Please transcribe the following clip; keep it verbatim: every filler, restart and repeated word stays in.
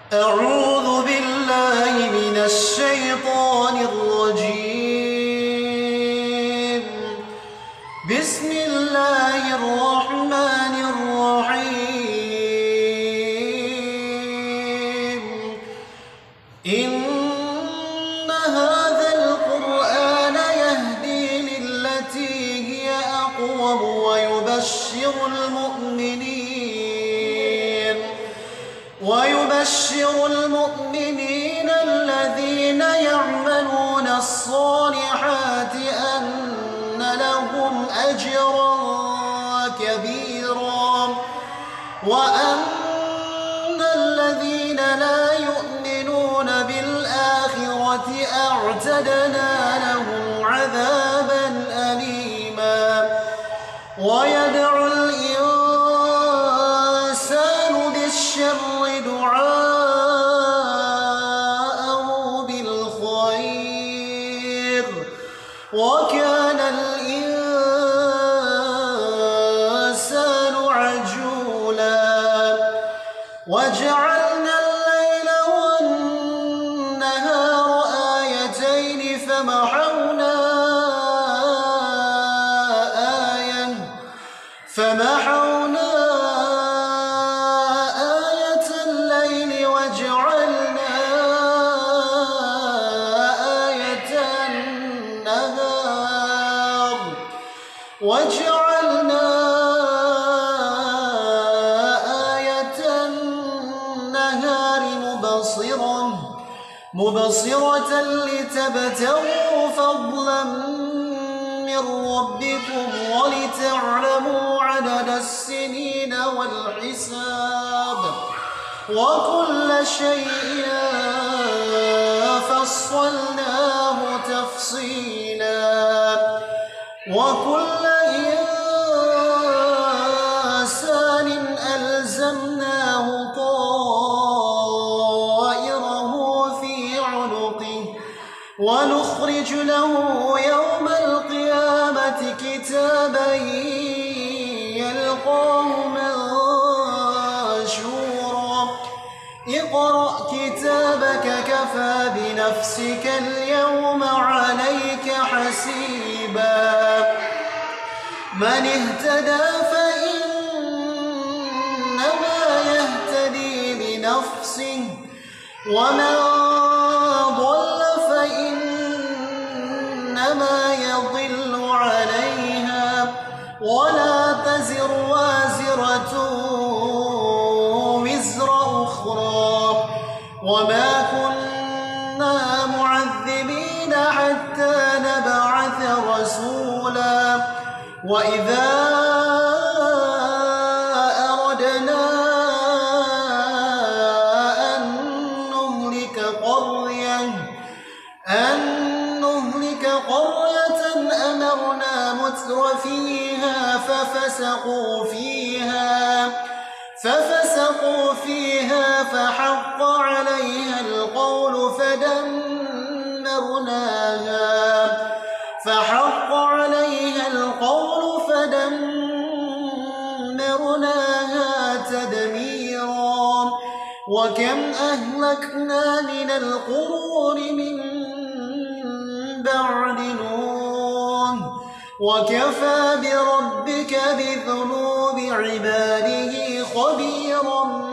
أعوذ بالله من الشيطان الرجيم. بسم الله الرحمن الرحيم. إن هذا القرآن يهدي للتي هي أقوم ويبشر المؤمنين ويبشر المؤمنين الذين يعملون الصالحات أن لهم أجرا كبيرا، وأن الذين لا يؤمنون بالآخرة أعتدنا لهم عذابا أليما. ويدعو الإنسان بالشر دعاءه بالخير، وكان الإنسان عجولا. وجعلنا الليل والنهار آيتين فمحونا آية فمحونا آية الليل وجعلنا آية النهار وجعلنا آية النهار مبصرة مبصرة لتبتغوا فضلا من ربكم ولتعلموا عدد السنين والحساب، وكل شيء فصلناه تفصيلا. وكل إنسان ألزمناه طائره في عنقه، ونخرج له يوم القيامة كتابا يلقاه منشورا. اقرأ كتابك كفى بنفسك اليوم عليك حسيبا. من اهتدى فإنما يهتدي لنفسه، ومن ضل فإنما يضل عليها، ولا تزر وازرة وزر أخرى. وما كنا معذبين حتى نبعث رسولا. وإذا أردنا أن نهلك قرية أن نهلك قرية أمرنا متر فيها ففسقوا فيها ففسقوا فيها فحق عليها القول فدمرناها فحق عليها القول فدمرناها تدميرا. وكم أهلكنا من القرون من بعد نوح، وكفى بربك بذنوب عباده خبيرا